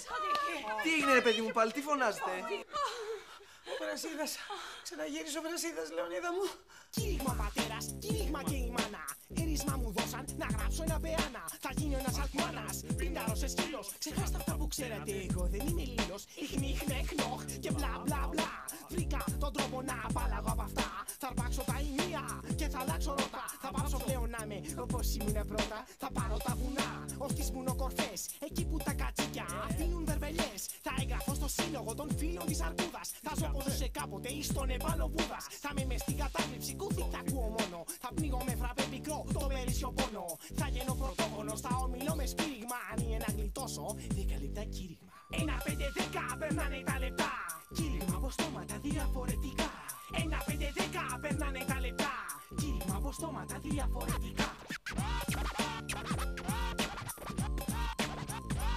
Τι έγινε, ρε παιδί μου, πάλι, τι φωνάζετε? Ο Βρασίδας. Ξαναγύρισε ο Βρασίδας, Λεωνίδα μου. Κήρυγμα πατέρας, κήρυγμα και η μάνα. Έρισμα μου δώσαν να γράψω ένα πεάνα. Θα γίνω ένας αλτμάνας, πριντάρω σε σκύλος. Ξεχάστε αυτά που ξέρετε, εγώ δεν είμαι λίλος. Ιχνίχ, νεχ, νοχ και μπλα μπλα μπλα. Βρήκα τον τρόπο να απαλλαγώ από αυτά. Θα αρπάξω τα ηνία και θα αλλάξω ρότα. Θα πάψω πλέον να είμαι όπως ήμουν πρώτα. Θα πάρω τα βουνά ως τις βουνοκορφές. Εκεί που τα κατσίκια αφήνουν βερβελιές. Θα εγγραφώ στο σύλλογο των φίλων της αρκούδας. Θα ζω όπως ζούσε κάποτε ή στον Επάνω Βούδας. Θα είμαι μες στην κατάληψη, κούφι τα ακούω μόνο. Θα πνίγω με φραπέ μικρό, το μερίσιο πόνο. Θα γίνω πρωτόγονος, θα ομιλώ με σπήριγμα. Αν είναι να γλιτώσω, 10 λεπτά κήρυγμα. 1, 5, 10, περνάνε τα λεπτά. Κήρυγμα από στόματα διαφορετικά. 1, 5, 10, περνάνε τα λεπτά. Κήρυγμα από στόματα διαφορετικά.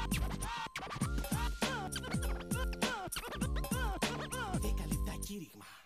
10 λεπτά κήρυγμα.